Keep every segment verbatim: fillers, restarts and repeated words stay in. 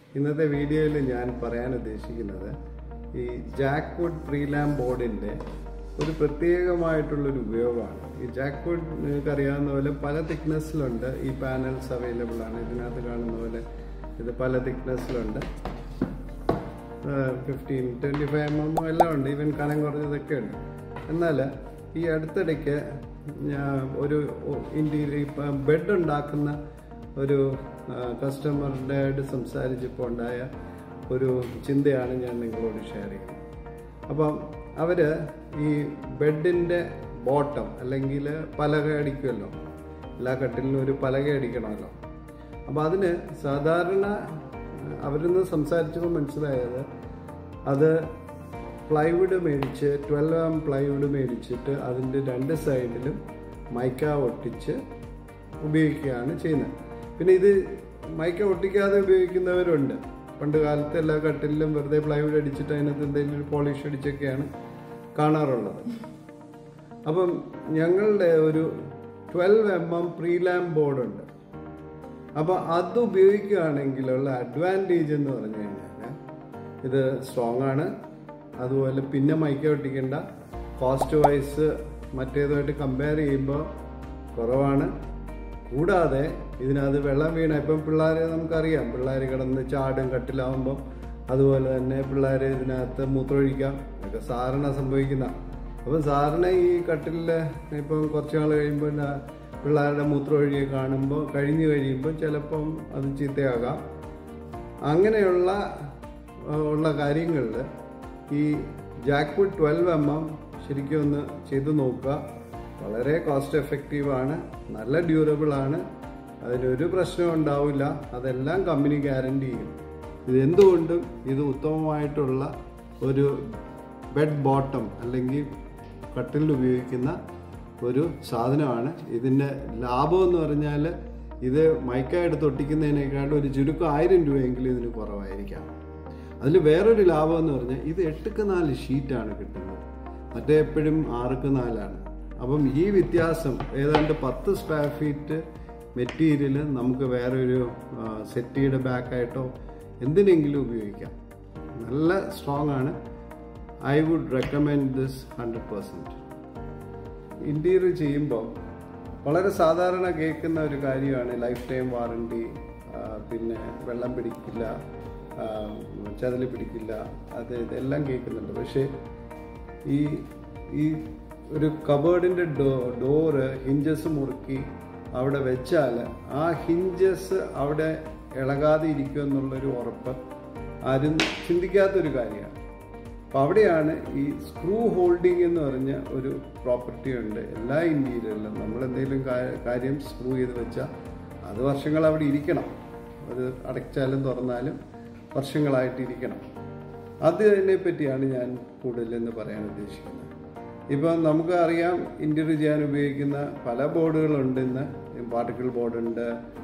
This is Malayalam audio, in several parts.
ഇന്നത്തെ വീഡിയോയിൽ ഞാൻ പറയാൻ ഉദ്ദേശിക്കുന്നത് ഈ ജാക്ക്വുഡ് പ്രീലാം ബോർഡിൻ്റെ ഒരു പ്രത്യേകമായിട്ടുള്ളൊരു ഉപയോഗമാണ്. ഈ ജാക്ക്വുഡ് നിങ്ങൾക്ക് അറിയാവുന്ന പോലെ പല തിക്നെസ്സിലുണ്ട്. ഈ പാനൽസ് അവൈലബിൾ ആണ്. ഇതിനകത്ത് കാണുന്ന പോലെ ഇത് പല തിക്നെസ്സിലുണ്ട്. Fifteen twenty five M M എല്ലാം ഉണ്ട്. ഈവൻ കനം കുറഞ്ഞതൊക്കെ ഉണ്ട്. എന്നാൽ ഈ അടുത്തിടയ്ക്ക് ഞാൻ ഒരു ഇന്ത്യയിൽ ഇപ്പം ബെഡ് ഉണ്ടാക്കുന്ന ഒരു കസ്റ്റമറുടെ ആയിട്ട് സംസാരിച്ചപ്പോൾ ഉണ്ടായ ഒരു ചിന്തയാണ് ഞാൻ നിങ്ങളോട് ഷെയർ ചെയ്യുന്നത്. അപ്പം അവർ ഈ ബെഡിൻ്റെ ബോട്ടം അല്ലെങ്കിൽ പലക അടിക്കുമല്ലോ, എല്ലാ കട്ടിലിനും ഒരു പലക അടിക്കണമല്ലോ. അപ്പം അതിന് സാധാരണ അവരിന്ന് സംസാരിച്ചപ്പോൾ മനസ്സിലായത് അത് പ്ലൈവുഡ് മേടിച്ച് ട്വൽവ് എം പ്ലൈവുഡ് മേടിച്ചിട്ട് അതിൻ്റെ രണ്ട് സൈഡിലും മൈക്ക ഒട്ടിച്ച് ഉപയോഗിക്കുകയാണ് ചെയ്യുന്നത്. പിന്നെ ഇത് മൈക്ക ഒട്ടിക്കാതെ ഉപയോഗിക്കുന്നവരുണ്ട്. പണ്ട് കാലത്ത് എല്ലാ കട്ടിലും വെറുതെ പ്ലൈവുഡ് അടിച്ചിട്ട് അതിനകത്ത് എന്തെങ്കിലും ഒരു പോളിഷ് അടിച്ചൊക്കെയാണ് കാണാറുള്ളത്. അപ്പം ഞങ്ങളുടെ ഒരു ട്വൽവ് എം എം പ്രീലാം ബോർഡുണ്ട്. അപ്പോൾ അത് ഉപയോഗിക്കുകയാണെങ്കിലുള്ള അഡ്വാൻറ്റേജ് എന്ന് പറഞ്ഞു കഴിഞ്ഞാൽ ഇത് സ്ട്രോങ് ആണ്. അതുപോലെ പിന്നെ മൈക്ക ഒട്ടിക്കേണ്ട, കോസ്റ്റ് വൈസ് മറ്റേതുമായിട്ട് കമ്പയർ ചെയ്യുമ്പോൾ കുറവാണ്. കൂടാതെ ഇതിനകത്ത് വെള്ളം വീണ ഇപ്പം പിള്ളേരെ നമുക്കറിയാം, പിള്ളേർ കിടന്ന് ചാടും കട്ടിലാവുമ്പോൾ. അതുപോലെ തന്നെ പിള്ളേർ ഇതിനകത്ത് മൂത്രമൊഴിക്കാം, ഇതൊക്കെ സാധാരണ സംഭവിക്കുന്ന. അപ്പം സാധാരണ ഈ കട്ടിലിൽ ഇപ്പം കുറച്ച് നാൾ കഴിയുമ്പോൾ പിള്ളേരുടെ മൂത്രമൊഴിയെ കാണുമ്പോൾ കഴിഞ്ഞ് കഴിയുമ്പോൾ ചിലപ്പം അത് ചീത്തയാകാം. അങ്ങനെയുള്ള ഉള്ള കാര്യങ്ങളിൽ ഈ ജാക്ക്വുഡ് ട്വൽവ് എം എം ശരിക്കും ഒന്ന് ചെയ്ത് നോക്കുക. വളരെ കോസ്റ്റ് എഫക്റ്റീവാണ്, നല്ല ഡ്യൂറബിൾ ആണ്, അതിനൊരു പ്രശ്നവും ഉണ്ടാവില്ല. അതെല്ലാം കമ്പനി ഗ്യാരണ്ടി ചെയ്യും. ഇതെന്തുകൊണ്ടും ഇത് ഉത്തമമായിട്ടുള്ള ഒരു ബെഡ് ബോട്ടം അല്ലെങ്കിൽ കട്ടിലിൽ ഉപയോഗിക്കുന്ന ഒരു സാധനമാണ്. ഇതിൻ്റെ ലാഭം എന്ന് പറഞ്ഞാൽ ഇത് മൈക്ക എടുത്ത് ഒട്ടിക്കുന്നതിനേക്കാളും ഒരു ചുരുക്കം ആയിരം രൂപയെങ്കിലും ഇതിന് കുറവായിരിക്കാം. അതിൽ വേറൊരു ലാഭം എന്ന് പറഞ്ഞാൽ ഇത് എട്ടുക്ക് നാല് ഷീറ്റാണ് കിട്ടുന്നത്, മറ്റേ എപ്പോഴും ആറുക്ക് നാലാണ്. അപ്പം ഈ വ്യത്യാസം ഏതാണ്ട് പത്ത് സ്ക്വയർ ഫീറ്റ് മെറ്റീരിയൽ നമുക്ക് വേറൊരു സെറ്റിയുടെ ബാക്കായിട്ടോ എന്തിനെങ്കിലും ഉപയോഗിക്കാം. നല്ല സ്ട്രോങ് ആണ്. I would recommend this hundred percent. Interior ചെയ്യുമ്പോൾ വളരെ സാധാരണ കേൾക്കുന്ന ഒരു കാര്യമാണ് ലൈഫ് ടൈം വാറണ്ടി, പിന്നെ വെള്ളം പിടിക്കില്ല, ചതല് പിടിക്കില്ല, അത് ഇതെല്ലാം കേൾക്കുന്നുണ്ട്. പക്ഷേ ഈ ഈ ഒരു കബേർഡിൻ്റെ ഡോ ഡോറ് ഹിഞ്ചസ് മുറുക്കി അവിടെ വെച്ചാൽ ആ ഹിഞ്ചസ് അവിടെ ഇളകാതെ ഇരിക്കും എന്നുള്ളൊരു ഉറപ്പ് ആരും ചിന്തിക്കാത്തൊരു കാര്യമാണ്. അപ്പോൾ അവിടെയാണ് ഈ സ്ക്രൂ ഹോൾഡിംഗ് എന്ന് പറഞ്ഞ ഒരു പ്രോപ്പർട്ടി ഉണ്ട് എല്ലാ ഇൻറ്റീരിയറിലും. നമ്മൾ എന്തെങ്കിലും കാര്യം സ്ക്രൂ ചെയ്ത് വെച്ചാൽ അത് വർഷങ്ങൾ അവിടെ ഇരിക്കണം. അത് അടച്ചാലും തുറന്നാലും വർഷങ്ങളായിട്ട് ഇരിക്കണം. അതിനെ പറ്റിയാണ് ഞാൻ കൂടുതലെന്ന് പറയാൻ ഉദ്ദേശിക്കുന്നത്. ഇപ്പം നമുക്ക് അറിയാം, ഇൻറ്റീരിയർ ചെയ്യാൻ ഉപയോഗിക്കുന്ന പല ബോർഡുകളുണ്ട് ഇന്ന്. പാർട്ടിക്കിൾ ബോർഡുണ്ട്,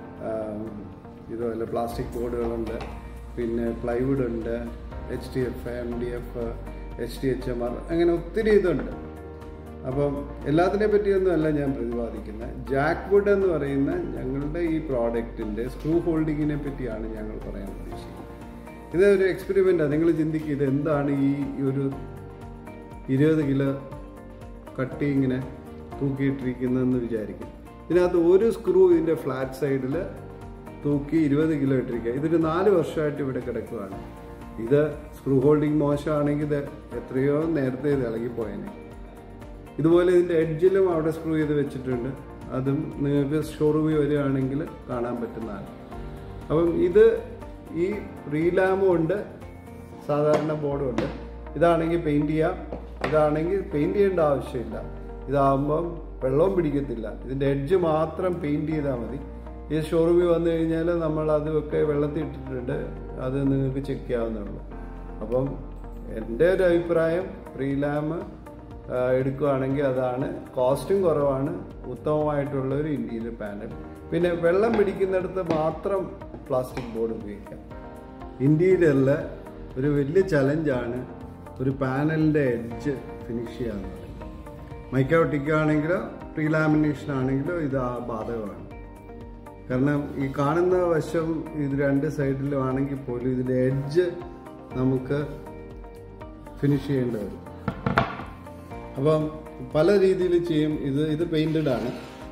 ഇതുപോലെ പ്ലാസ്റ്റിക് ബോർഡുകളുണ്ട്, പിന്നെ പ്ലൈവുഡ് ഉണ്ട്, H T F, M D F, H T H M R, അങ്ങനെ ഒത്തിരി ഇതുണ്ട്. അപ്പം എല്ലാത്തിനെ പറ്റിയൊന്നുമല്ല ഞാൻ പ്രതിപാദിക്കുന്നത്. ജാക്ക്വുഡ് എന്ന് പറയുന്ന ഞങ്ങളുടെ ഈ പ്രോഡക്റ്റിൻ്റെ സ്ക്രൂ ഹോൾഡിങ്ങിനെ പറ്റിയാണ് ഞങ്ങൾ പറയാൻ ഉദ്ദേശിക്കുന്നത്. ഇതൊരു എക്സ്പെരിമെൻറ്റാണ്. നിങ്ങൾ ചിന്തിക്കുക, ഇത് എന്താണ് ഈ ഒരു ഇരുപത് കിലോ കട്ടി ഇങ്ങനെ തൂക്കിയിട്ടിരിക്കുന്നതെന്ന് വിചാരിക്കും. ഇതിനകത്ത് ഒരു സ്ക്രൂ ഇതിൻ്റെ ഫ്ലാറ്റ് സൈഡിൽ തൂക്കി ഇരുപത് കിലോ ഇട്ടിരിക്കുക. ഇതൊരു നാല് വർഷമായിട്ട് ഇവിടെ കിടക്കുകയാണ്. ഇത് സ്ക്രൂ ഹോൾഡിങ് മോശമാണെങ്കിൽ ഇത് എത്രയോ നേരത്തെ ഇത് ഇളകിപ്പോയേനെ. ഇതുപോലെ ഇതിൻ്റെ എഡ്ജിലും അവിടെ സ്ക്രൂ ചെയ്ത് വെച്ചിട്ടുണ്ട്. അതും നിങ്ങൾക്ക് ഷോറൂമിൽ വരികയാണെങ്കിൽ കാണാൻ പറ്റുന്നതാണ്. അപ്പം ഇത് ഈ റീലാമും ഉണ്ട്, സാധാരണ ബോർഡും ഉണ്ട്. ഇതാണെങ്കിൽ പെയിൻറ് ചെയ്യാം, ഇതാണെങ്കിൽ പെയിൻറ് ചെയ്യേണ്ട ആവശ്യമില്ല. ഇതാകുമ്പം വെള്ളവും പിടിക്കത്തില്ല. ഇതിൻ്റെ എഡ്ജ് മാത്രം പെയിൻറ് ചെയ്താൽ മതി. ഈ ഷോറൂമിൽ വന്നു കഴിഞ്ഞാൽ നമ്മൾ അതൊക്കെ വെള്ളത്തിൽ ഇട്ടിട്ടുണ്ട്, അത് നിങ്ങൾക്ക് ചെക്ക് ചെയ്യാവുന്നതുള്ളൂ. അപ്പം എൻ്റെ ഒരു അഭിപ്രായം പ്രീലാം എടുക്കുകയാണെങ്കിൽ അതാണ്. കോസ്റ്റും കുറവാണ്, ഉത്തമമായിട്ടുള്ള ഒരു ഇൻറ്റീരിയർ പാനൽ. പിന്നെ വെള്ളം പിടിക്കുന്നിടത്ത് മാത്രം പ്ലാസ്റ്റിക് ബോർഡ് ഉപയോഗിക്കാം. ഇൻറ്റീരിയറിൽ ഒരു വലിയ ചലഞ്ചാണ് ഒരു പാനലിൻ്റെ എഡ്ജ് ഫിനിഷ് ചെയ്യാന്ന് പറയുന്നത്. മൈക്ക ഒട്ടിക്കുകയാണെങ്കിലോ പ്രീലാമിനേഷൻ ആണെങ്കിലോ ഇത് ബാധകമാണ്. കാരണം ഈ കാണുന്ന വശം ഇത് രണ്ട് സൈഡിലും ആണെങ്കിൽ പോലും ഇതിന്റെ എഡ്ജ് നമുക്ക് ഫിനിഷ് ചെയ്യേണ്ടി വരും. അപ്പം പല രീതിയിൽ ചെയ്യും. ഇത് ഇത് പെയിന്റഡ് ആണ്,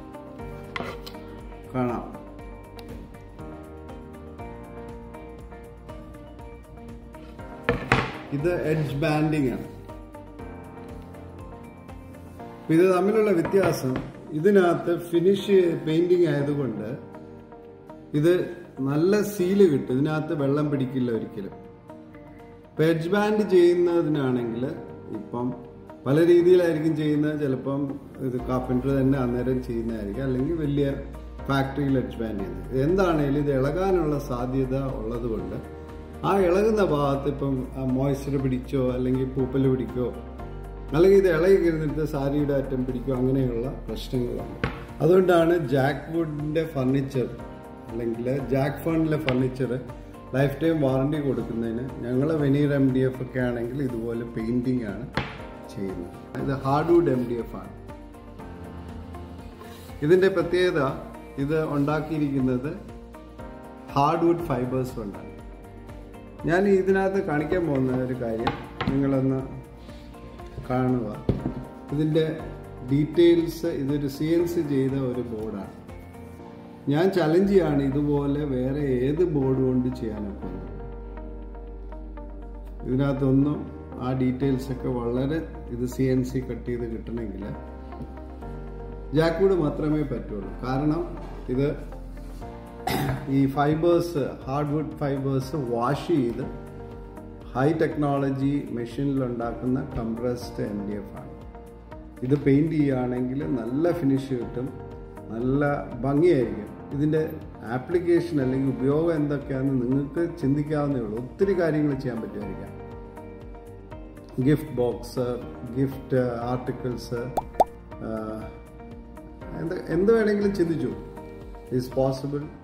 കാണാം. ഇത് എഡ്ജ് ബാൻഡിങ് ആണ്. ഇത് തമ്മിലുള്ള വ്യത്യാസം, ഇതിനകത്ത് ഫിനിഷ് പെയിന്റിങ് ആയതുകൊണ്ട് ഇത് നല്ല സീല് കിട്ടും, ഇതിനകത്ത് വെള്ളം പിടിക്കില്ല ഒരിക്കലും. ഇപ്പം എഡ്ജ് ബാൻഡ് ചെയ്യുന്നതിനാണെങ്കിൽ ഇപ്പം പല രീതിയിലായിരിക്കും ചെയ്യുന്നത്. ചിലപ്പം ഇത് കാർപ്പൻറ്റർ തന്നെ അന്നേരം ചെയ്യുന്നതായിരിക്കും, അല്ലെങ്കിൽ വലിയ ഫാക്ടറിയിൽ എഡ്ജ് ബാൻഡ് ചെയ്യുന്നത്. എന്താണേലും ഇത് ഇളകാനുള്ള സാധ്യത ഉള്ളത് കൊണ്ട് ആ ഇളകുന്ന ഭാഗത്ത് ഇപ്പം മോയ്സ്ചർ പിടിച്ചോ അല്ലെങ്കിൽ പൂപ്പൽ പിടിക്കോ അല്ലെങ്കിൽ ഇത് ഇളകി കിടന്നിട്ട് സാരിയുടെ അറ്റം പിടിക്കോ അങ്ങനെയുള്ള പ്രശ്നങ്ങളുണ്ട്. അതുകൊണ്ടാണ് ജാക്ക് വുഡിന്റെ ഫർണിച്ചർ അല്ലെങ്കിൽ ജാക്ക് ഫണ്ടിലെ ഫർണിച്ചർ ലൈഫ് ടൈം വാറണ്ടി കൊടുക്കുന്നതിന് ഞങ്ങൾ വെനീർ എം ഡി എഫ് ഒക്കെ ആണെങ്കിൽ ഇതുപോലെ പെയിന്റിംഗ് ആണ് ചെയ്യുന്നത്. ഇത് ഹാർഡ്വുഡ് എം ഡി എഫ് ആണ്. ഇതിന്റെ പ്രത്യേകത, ഇത് ഉണ്ടാക്കിയിരിക്കുന്നത് ഹാർഡ്വുഡ് ഫൈബേഴ്സ് കൊണ്ടാണ്. ഞാൻ ഇതിനകത്ത് കാണിക്കാൻ പോകുന്ന ഒരു കാര്യം നിങ്ങളൊന്ന് കാണുക. ഇതിൻ്റെ ഡീറ്റെയിൽസ്, ഇതൊരു സി എൻ സി ചെയ്ത ഒരു ബോർഡാണ്. ഞാൻ ചലഞ്ച് ചെയ്യാണ് ഇതുപോലെ വേറെ ഏത് ബോർഡ് കൊണ്ട് ചെയ്യാനൊക്കെ. ഇതിനകത്തൊന്നും ആ ഡീറ്റെയിൽസ് ഒക്കെ വളരെ ഇത് സി എൻ സി കട്ട് ചെയ്ത് കിട്ടണമെങ്കിൽ ജാക്ക്വുഡ് മാത്രമേ പറ്റുള്ളൂ. കാരണം ഇത് ഈ ഫൈബേഴ്സ്, ഹാർഡ്വുഡ് ഫൈബേഴ്സ് വാഷ് ചെയ്ത് ഹൈ ടെക്നോളജി മെഷീനിലുണ്ടാക്കുന്ന കംപ്രസ്ഡ് എം ഡി എഫ് ആണ്. ഇത് പെയിന്റ് ചെയ്യുകയാണെങ്കിൽ നല്ല ഫിനിഷ് കിട്ടും, നല്ല ഭംഗിയായിരിക്കും. ഇതിൻ്റെ ആപ്ലിക്കേഷൻ അല്ലെങ്കിൽ ഉപയോഗം എന്തൊക്കെയാണെന്ന് നിങ്ങൾക്ക് ചിന്തിക്കാവുന്നേ ഉള്ളൂ. ഒത്തിരി കാര്യങ്ങൾ ചെയ്യാൻ പറ്റുമായിരിക്കാം. ഗിഫ്റ്റ് ബോക്സ്, ഗിഫ്റ്റ് ആർട്ടിക്കിൾസ്, എന്ത് എന്ത് വേണമെങ്കിലും ചിന്തിച്ചു. It's possible.